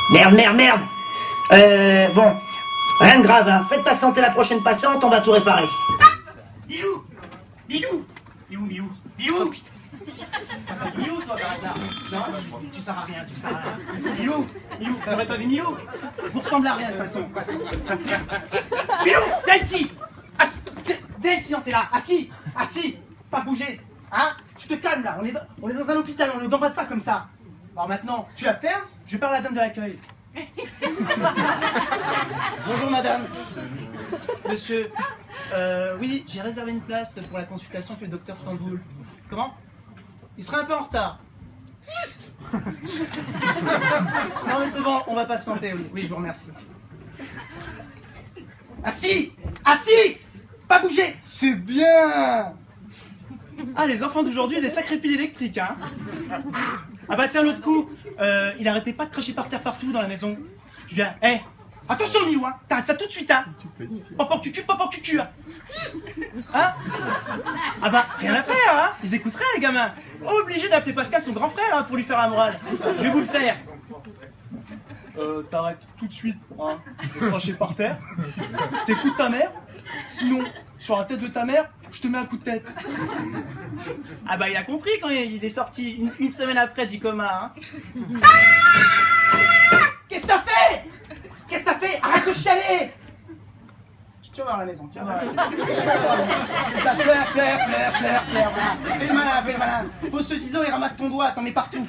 Merde, merde, merde. Bon, rien de grave, hein. Faites patienter la prochaine patiente, on va tout réparer. Milou! Milou! Milou, Milou! Milou! Milou, toi, par hasard? Non, tu sers à rien, tu sers à rien. Milou! Milou, vous n'aurez pas vu Milou? Vous ressemblez à rien, de toute façon. Milou! Viens ici! Viens ici, non, t'es là! Assis! Assis! Pas bouger! Hein? Tu te calmes, là! On est dans un hôpital, on ne gambade pas comme ça! Alors maintenant, tu la fermes, je parle à la dame de l'accueil. Bonjour madame. Monsieur, oui, j'ai réservé une place pour la consultation avec le docteur Stamboul. Comment? Il sera un peu en retard. Non mais c'est bon, on va patienter, oui. Oui, je vous remercie. Assis! Assis! Pas bouger! C'est bien! Ah, les enfants d'aujourd'hui, des sacrés piles électriques, hein. Ah bah tiens, l'autre coup, il arrêtait pas de cracher par terre partout dans la maison. Je lui ai dit, hé, attention Milou, hein, t'arrêtes ça tout de suite, hein. Papa cucu, hein. Hein? Ah bah, rien à faire, hein. Ils écouteraient, les gamins. Obligé d'appeler Pascal, son grand frère, hein, pour lui faire un moral. Je vais vous le faire. T'arrêtes tout de suite, hein, de cracher par terre. T'écoutes ta mère. Sinon, sur la tête de ta mère, je te mets un coup de tête. Ah bah il a compris quand il est sorti une semaine après du coma. Hein. Qu'est-ce que t'as fait? Qu'est-ce que t'as fait? Arrête de chialer. Tu vas voir la maison, tu vas voir la maison. C'est ça, pleure. Voilà. Fais le malin. Pose ce ciseau et ramasse ton doigt, t'en mets partout.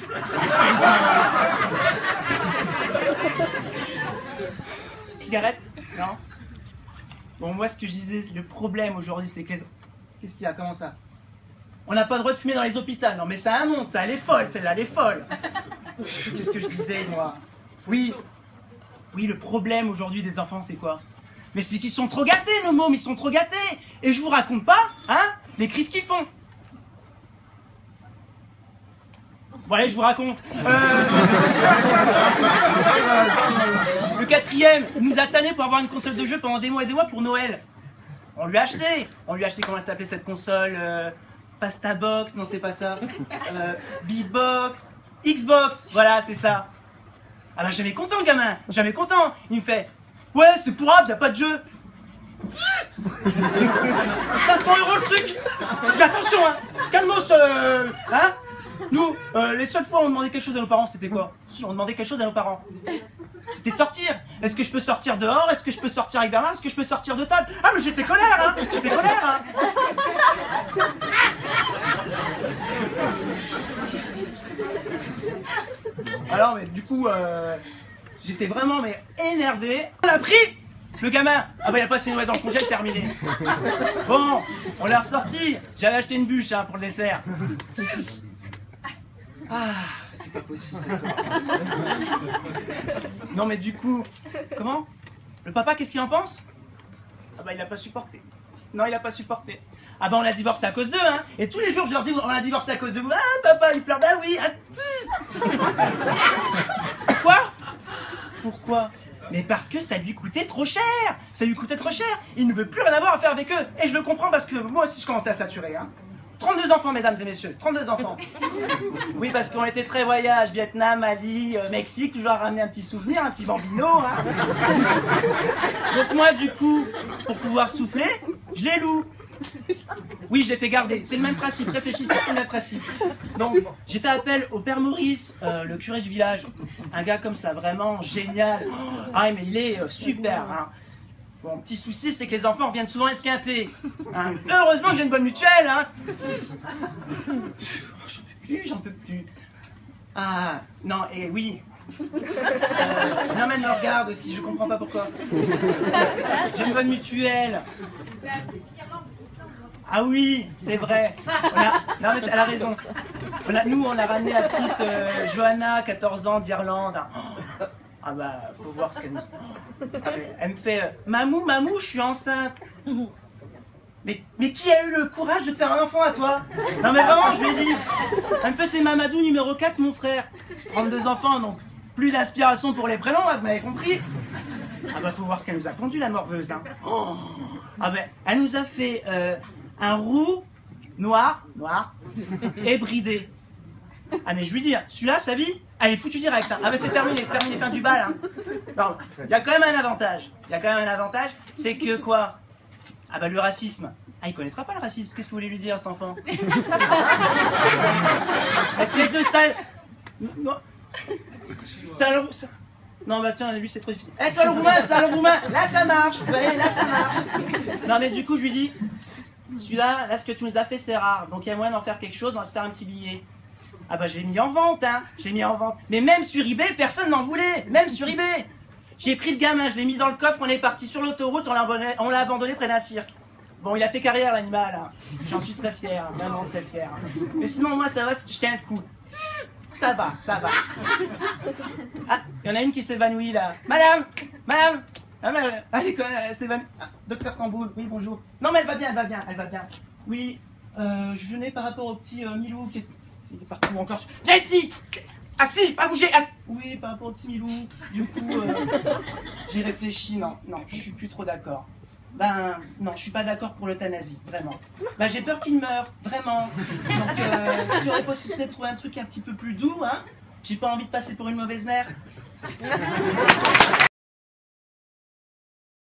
Cigarette? Non? Bon, moi, ce que je disais, le problème aujourd'hui, c'est que les... Qu'est-ce qu'il y a? Comment ça? On n'a pas le droit de fumer dans les hôpitaux. Non, mais ça monte, ça, elle est folle, celle-là, elle est folle. Qu'est-ce que je disais, moi? Oui, le problème aujourd'hui des enfants, c'est quoi? Mais c'est qu'ils sont trop gâtés, nos mômes, ils sont trop gâtés. Et je vous raconte pas, hein, les crises qu'ils font. Bon, allez, je vous raconte. Le quatrième, il nous a tanné pour avoir une console de jeu pendant des mois et des mois pour Noël. On lui a acheté, comment elle s'appelait cette console, Pasta Box, non c'est pas ça, B-Box, Xbox, voilà c'est ça. Ah bah jamais content le gamin, jamais content. Il me fait, ouais c'est pourrable, y a pas de jeu. 500 € le truc. Je dis attention hein, calmos, hein. Nous, les seules fois où on demandait quelque chose à nos parents, c'était quoi? Si, on demandait quelque chose à nos parents. C'était de sortir. Est-ce que je peux sortir dehors? Est-ce que je peux sortir avec Bernard? Est-ce que je peux sortir de table? Ah mais j'étais colère, hein. J'étais colère, hein. Alors, mais du coup, j'étais vraiment mais énervé. On l'a pris le gamin. Ah bah il a passé Noël dans le congèle, terminé. Bon, on l'a ressorti. J'avais acheté une bûche hein, pour le dessert. Ah, c'est pas possible ce soir. Non mais du coup, comment? Le papa, qu'est-ce qu'il en pense? Ah bah il a pas supporté. Non, il a pas supporté. Ah bah on a divorcé à cause d'eux, hein. Et tous les jours je leur dis, on a divorcé à cause de vous. Ah papa, il pleure, bah oui. Pourquoi? Pourquoi? Mais parce que ça lui coûtait trop cher. Ça lui coûtait trop cher. Il ne veut plus rien avoir à faire avec eux. Et je le comprends parce que moi aussi je commençais à saturer, hein. 32 enfants, mesdames et messieurs, 32 enfants. Oui, parce qu'on était très voyage, Vietnam, Mali, Mexique, toujours à ramener un petit souvenir, un petit bambino. Hein. Donc moi, du coup, pour pouvoir souffler, je les loue. Oui, je les fais garder. C'est le même principe, réfléchissez, c'est le même principe. Donc, j'ai fait appel au père Maurice, le curé du village. Un gars comme ça, vraiment génial. Ah, mais il est super, hein. Bon, petit souci, c'est que les enfants reviennent souvent esquintés. Hein. Heureusement que j'ai une bonne mutuelle, hein. J'en peux plus. Ah, non, et oui. Non, mais elle me regarde aussi, je comprends pas pourquoi. J'ai une bonne mutuelle. Ah oui, c'est vrai. Non, mais elle a raison. Nous, on a ramené la petite Johanna, 14 ans, d'Irlande. Ah bah, faut voir ce qu'elle nous... Elle me fait mamou, je suis enceinte. Mais qui a eu le courage de te faire un enfant à toi? Non mais vraiment, je lui ai dit. Elle me fait c'est Mamadou numéro 4, mon frère. 32 enfants, donc plus d'inspiration pour les prénoms, là, vous m'avez compris? Ah bah, faut voir ce qu'elle nous a pondu, la morveuse. Hein. Oh. Ah bah, elle nous a fait un roux noir, et bridé. Ah mais je lui dis, celui-là, sa vie, Allez, foutu direct. Hein. Ah, mais c'est terminé, fin du bal. Hein. Non, il y a quand même un avantage. C'est que quoi? Ah bah le racisme. Ah, il connaîtra pas le racisme. Qu'est-ce que vous voulez lui dire à cet enfant? Espèce de sale... Non. Sale... Non, bah tiens, lui c'est trop difficile. Eh, toi le roumain, là ça marche. Vous voyez, là ça marche. Non, mais du coup, je lui dis, celui-là, là, ce que tu nous as fait, c'est rare. Donc, il y a moyen d'en faire quelque chose, on va se faire un petit billet. Ah bah, je l'ai mis en vente, hein. Mais même sur eBay, personne n'en voulait. Même sur eBay. J'ai pris le gamin, je l'ai mis dans le coffre, on est parti sur l'autoroute, on l'a abandonné près d'un cirque. Bon, il a fait carrière, l'animal. Hein. J'en suis très fier, hein, vraiment très fier. Mais sinon, moi, ça va, je tiens un coup. Ça va. Ah, il y en a une qui s'évanouit, là. Madame. Ah, j'ai quand même, s'évanouit. Ah, Docteur Stamboul, oui, bonjour. Non, mais elle va bien. Oui, je venais par rapport au petit Milou qui est partout encore. Viens ici. Assis, pas bouger. Oui, par rapport au petit Milou. Du coup, j'ai réfléchi. Non, je suis plus trop d'accord. Ben, non, je suis pas d'accord pour l'euthanasie, vraiment. Ben, j'ai peur qu'il meure, vraiment. Donc, s'il y aurait possibilité de trouver un truc un petit peu plus doux, hein, j'ai pas envie de passer pour une mauvaise mère.